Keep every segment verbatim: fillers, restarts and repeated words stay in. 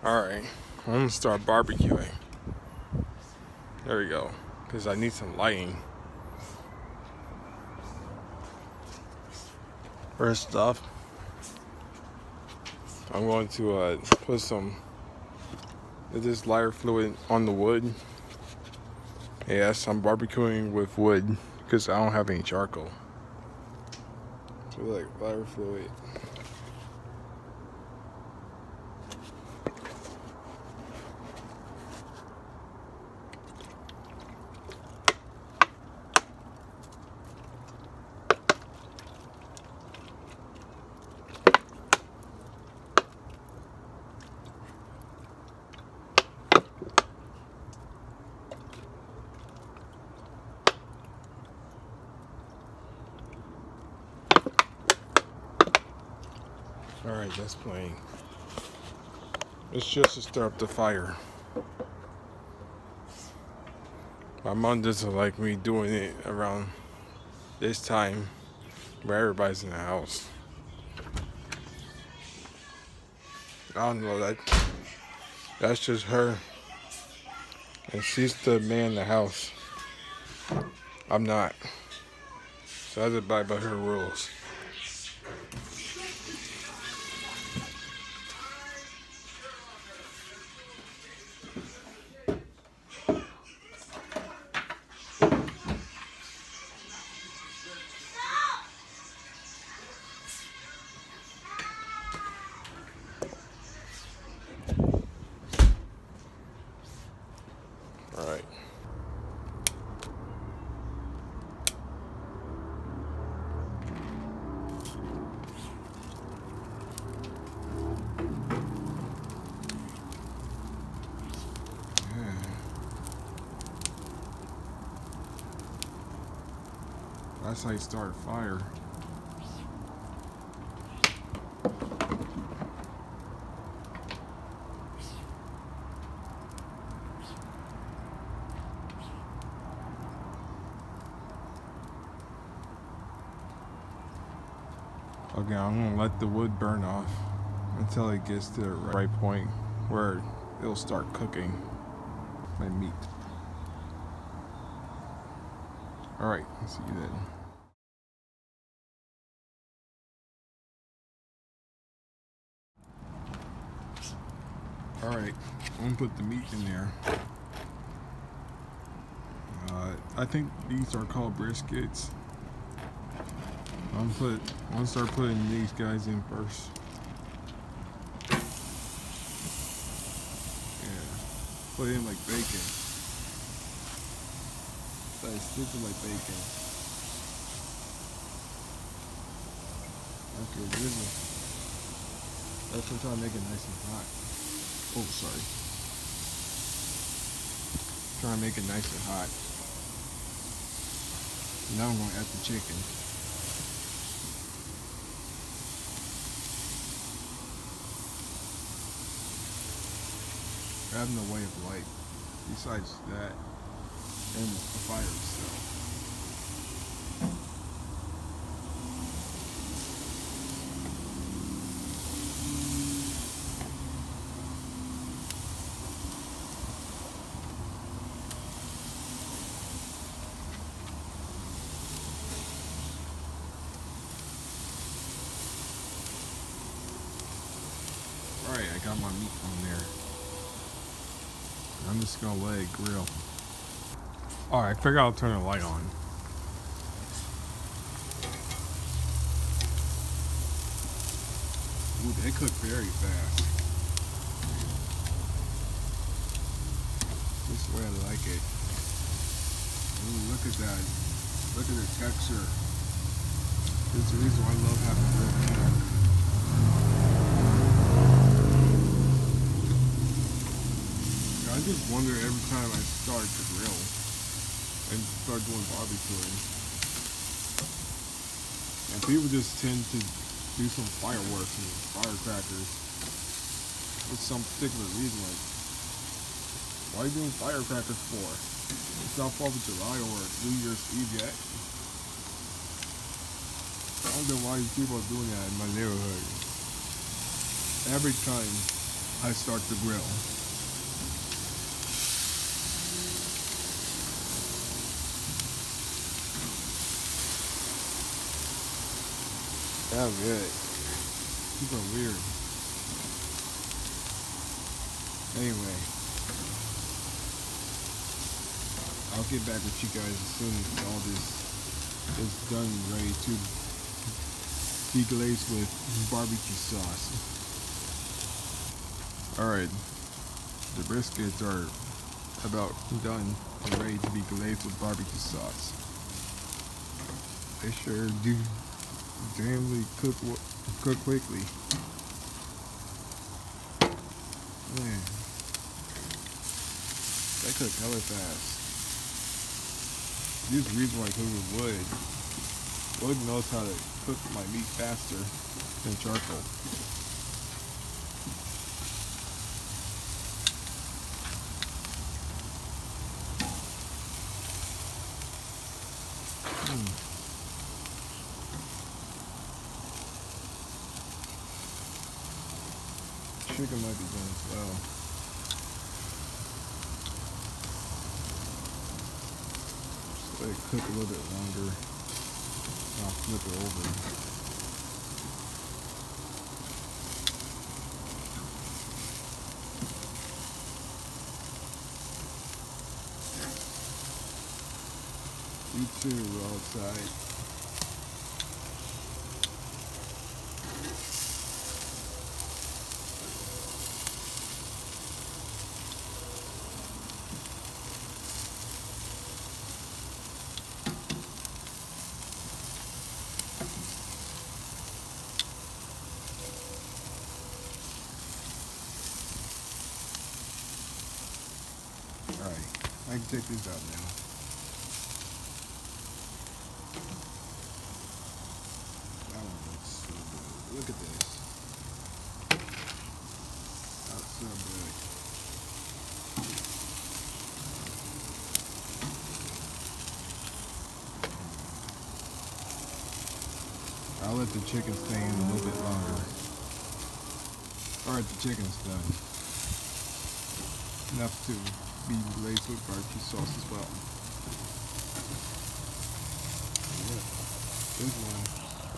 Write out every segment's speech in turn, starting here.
Alright, I'm gonna start barbecuing. There we go. Because I need some lighting. First off, I'm going to uh, put some of this lighter fluid on the wood. Yes, I'm barbecuing with wood because I don't have any charcoal. So like lighter fluid. Alright, that's playing. It's just to stir up the fire. My mom doesn't like me doing it around this time where everybody's in the house. I don't know, that that's just her. And she's the man in the house. I'm not. So I have to abide by her rules. Alright. That's how you start a fire. Okay, I'm gonna let the wood burn off until it gets to the right point where it'll start cooking my meat. Alright, see you then. Alright, I'm gonna put the meat in there. Uh, I think these are called briskets. I'm gonna put, I'm gonna start putting these guys in first. Yeah, put in like bacon. Like stupid like bacon. Okay, this is. That's what I'm trying to make it nice and hot. Oh, sorry. Trying to make it nice and hot. Now I'm gonna add the chicken. I have no way of light besides that and the fire itself. Alright, I got my meat on there. I'm just gonna let it grill. Alright, I figure I'll turn the light on. Ooh, they cook very fast. This is the way I like it. Ooh, look at that. Look at the texture. This is the reason why I love having grilled chicken. I just wonder every time I start to grill and start doing barbecuing, and people just tend to do some fireworks and firecrackers for some particular reason. Like, why are you doing firecrackers for? It's not fourth of July or New Year's Eve yet. I don't know why these people are doing that in my neighborhood. Every time I start the grill. Sounds good. Super weird. Anyway, I'll get back with you guys as soon as all this is done and ready to be glazed with barbecue sauce. Alright, the briskets are about done and ready to be glazed with barbecue sauce. They sure do damnly cook cook quickly. Man, they cook hella fast. This is the reason why I cook with wood. Wood knows how to cook my meat faster than charcoal. Mm. Chicken might be done as well. Just let it cook a little bit longer. I'll flip it over. You too, outside. Alright, I can take these out now. That one looks so good. Look at this. That's so good. I'll let the chicken stay in a little bit longer. Alright, the chicken's done. Enough to be glazed with barbecue sauce as well. Yeah, this one.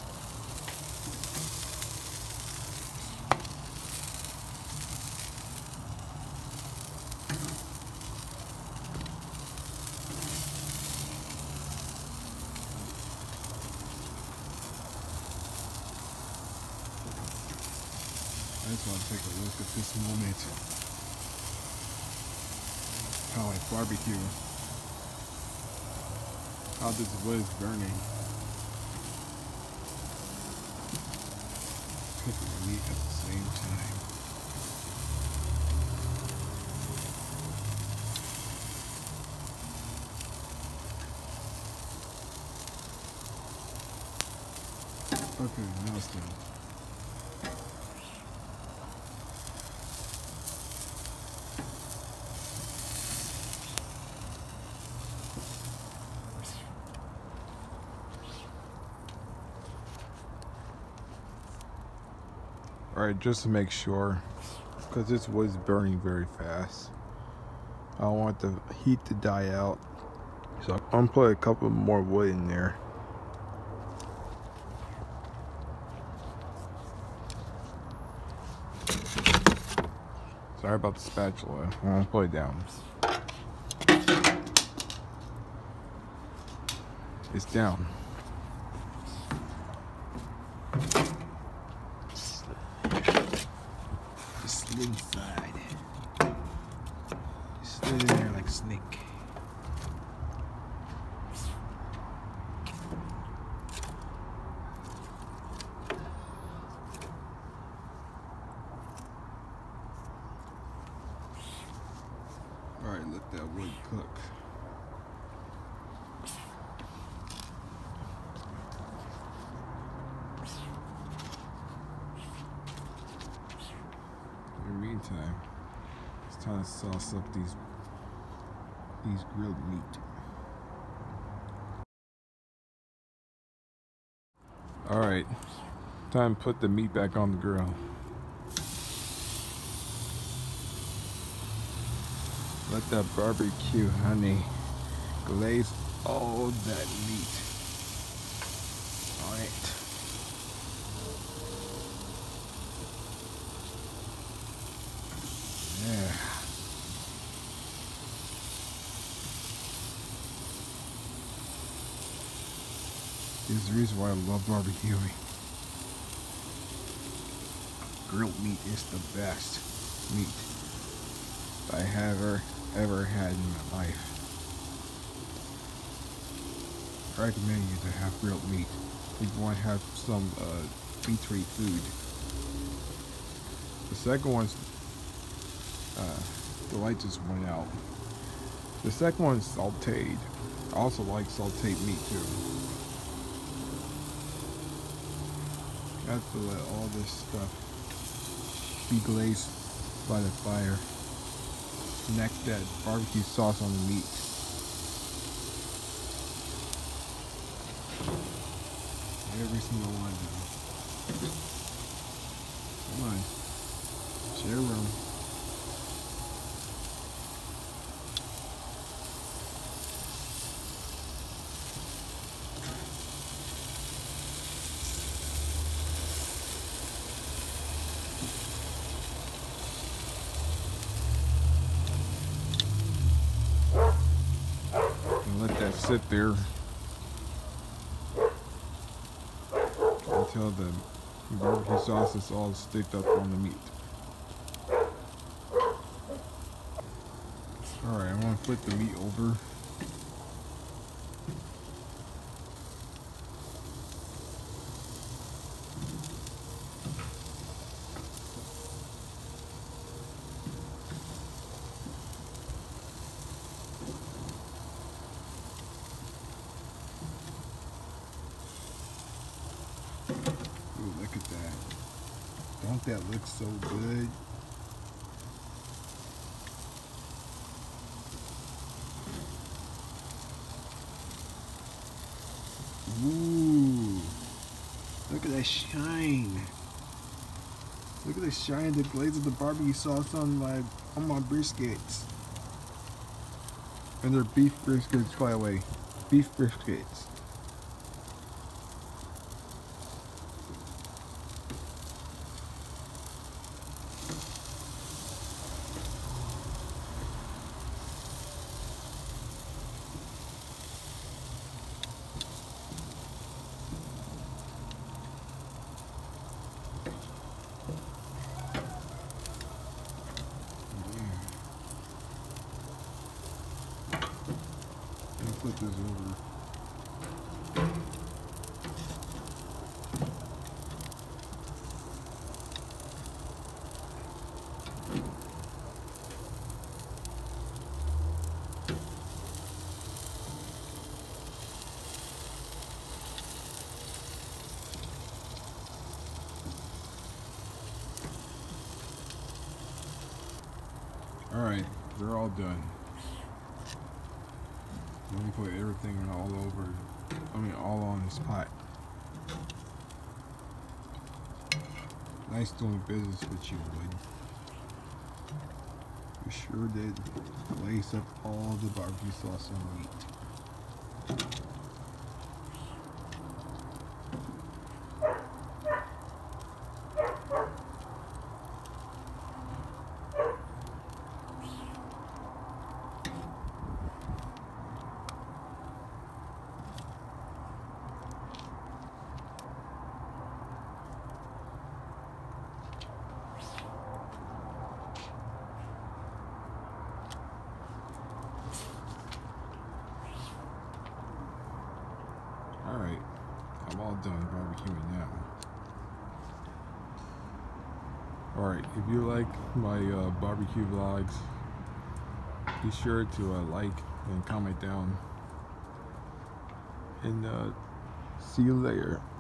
I just want to take a look at this moment. How I barbecue. How this wood is burning. Cooking the meat at the same time. Okay, now it's done. Alright, just to make sure, because this wood is burning very fast, I don't want the heat to die out, so I'm gonna put a couple more wood in there. Sorry about the spatula, I'm gonna put it down. It's down. Inside. Just slid in there like a snake. Alright, let that wood cook. In the meantime, it's time to sauce up these these grilled meat. Alright, time to put the meat back on the grill. Let that barbecue honey glaze all that meat. Alright. Yeah. This is the reason why I love barbecuing. Grilled meat is the best meat I have ever, ever had in my life. I recommend you to have grilled meat if you want to have some uh, meat-free food. The second one's uh, the light just went out. The second one's sauteed. I also like sauteed meat too. Got to let all this stuff be glazed by the fire. Connect that barbecue sauce on the meat. Every single one of them. Come on. Share room. Let that sit there until the barbecue sauce is all sticked up on the meat. Alright, I'm going to flip the meat over. Look at that. Don't that look so good? Ooh. Look at that shine. Look at the shine, the glaze of the barbecue sauce on my on my briskets. And they're beef briskets, by the way. Beef briskets. Flip this over. All right, they're all done. Let me put everything all over, I mean all on this pot. Nice doing business with you, Wood. You sure did lace up all the barbecue sauce on the meat. Alright, I'm all done barbecuing now. Alright, if you like my uh, barbecue vlogs, be sure to uh, like and comment down. And uh, see you later.